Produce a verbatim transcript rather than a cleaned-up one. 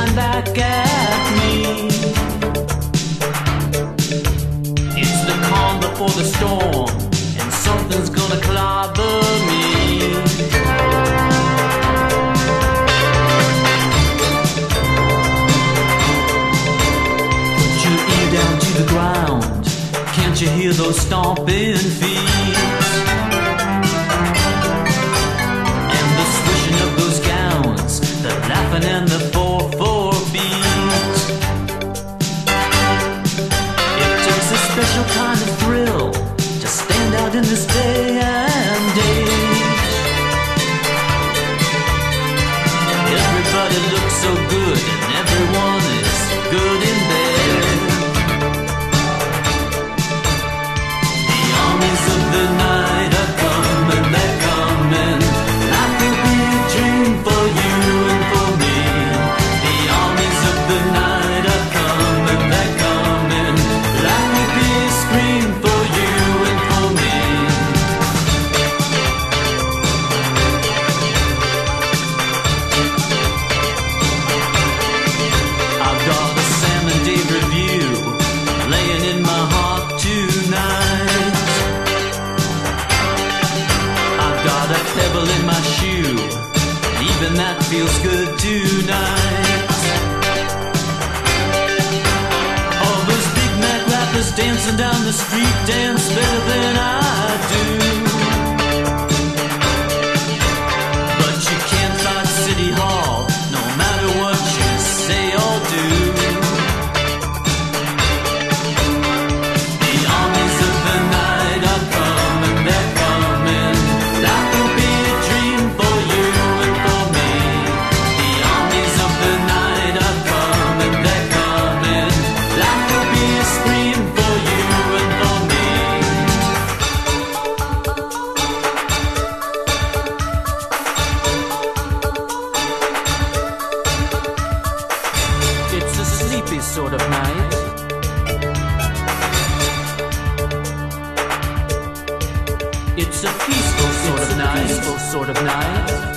staring back at me. It's the calm before the storm, and something's gonna clobber me. Put your ear down to the ground. Can't you hear those stomping feet? And the swishing of those gowns, the laughing and the four four beat. It takes a special kind of thrill to stand out in this day and age. Everybody looks so good and everyone is good in bed. The armies of the night are coming, they're coming. Life will be a dream for you and for me. The armies of the night are coming, they're coming. Life will be a scream for you and for me. I've got a Sam and Dave review laying in my heart tonight. I've got a pebble in my shoe, even that feels good tonight. All those Big Mac rappers dancing down the street dance better than I do. But you can't fight City Hall, no matter what you say or do. The armies of the night are coming, they're coming. Life will be a dream for you and for me. The armies of the night are coming, they're coming. Life will be a scream for you and for me. It's a sleepy sort of night. It's a peaceful sort of night. Peaceful sort of night.